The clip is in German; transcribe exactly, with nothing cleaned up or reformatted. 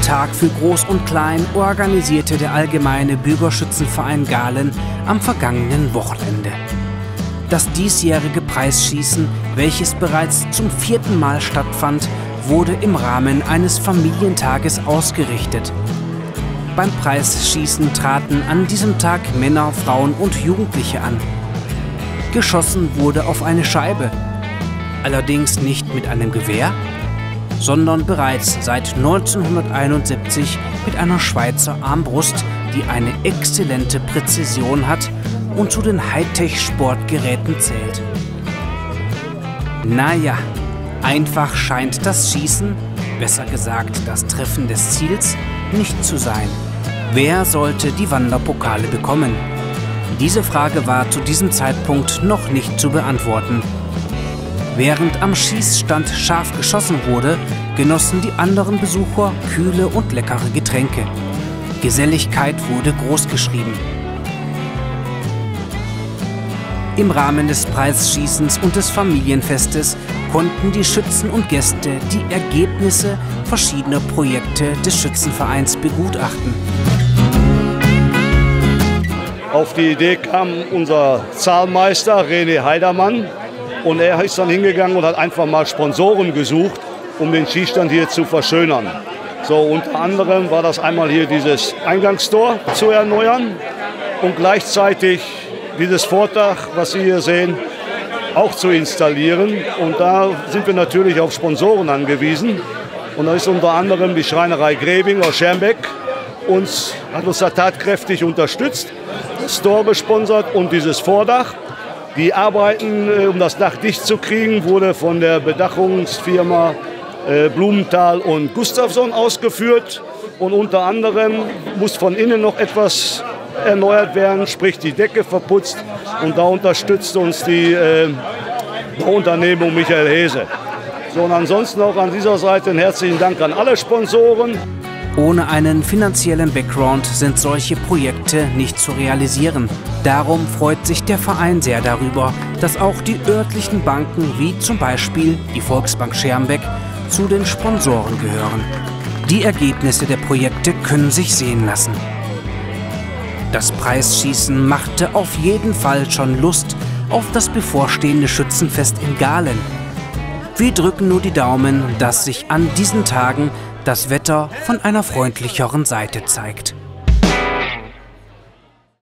Tag für Groß und Klein organisierte der Allgemeine Bürgerschützenverein Gahlen am vergangenen Wochenende. Das diesjährige Preisschießen, welches bereits zum vierten Mal stattfand, wurde im Rahmen eines Familientages ausgerichtet. Beim Preisschießen traten an diesem Tag Männer, Frauen und Jugendliche an. Geschossen wurde auf eine Scheibe, allerdings nicht mit einem Gewehr, sondern bereits seit neunzehnhunderteinundsiebzig mit einer Schweizer Armbrust, die eine exzellente Präzision hat und zu den Hightech-Sportgeräten zählt. Naja, einfach scheint das Schießen, besser gesagt das Treffen des Ziels, nicht zu sein. Wer sollte die Wanderpokale bekommen? Diese Frage war zu diesem Zeitpunkt noch nicht zu beantworten. Während am Schießstand scharf geschossen wurde, genossen die anderen Besucher kühle und leckere Getränke. Geselligkeit wurde großgeschrieben. Im Rahmen des Preisschießens und des Familienfestes konnten die Schützen und Gäste die Ergebnisse verschiedener Projekte des Schützenvereins begutachten. Auf die Idee kam unser Zahlmeister René Heidermann und er ist dann hingegangen und hat einfach mal Sponsoren gesucht, um den Schießstand hier zu verschönern. So, unter anderem war das einmal hier dieses Eingangstor zu erneuern und gleichzeitig dieses Vordach, was Sie hier sehen, auch zu installieren. Und da sind wir natürlich auf Sponsoren angewiesen. Und da ist unter anderem die Schreinerei Grebing aus Schermbeck uns, hat uns da tatkräftig unterstützt, das Tor gesponsert und dieses Vordach. Die Arbeiten, um das Dach dicht zu kriegen, wurde von der Bedachungsfirma Blumenthal und Gustafsson ausgeführt. Und unter anderem muss von innen noch etwas erneuert werden, sprich die Decke verputzt. Und da unterstützt uns die äh, Unternehmung Michael Hese. So, und ansonsten auch an dieser Seite einen herzlichen Dank an alle Sponsoren. Ohne einen finanziellen Background sind solche Projekte nicht zu realisieren. Darum freut sich der Verein sehr darüber, dass auch die örtlichen Banken wie zum Beispiel die Volksbank Schermbeck zu den Sponsoren gehören. Die Ergebnisse der Projekte können sich sehen lassen. Das Preisschießen machte auf jeden Fall schon Lust auf das bevorstehende Schützenfest in Gahlen. Wir drücken nur die Daumen, dass sich an diesen Tagen das Wetter von einer freundlicheren Seite zeigt.